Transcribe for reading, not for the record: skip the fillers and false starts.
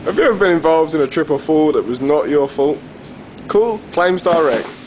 Have you ever been involved in a trip or fall that was not your fault? Call Claims Direct.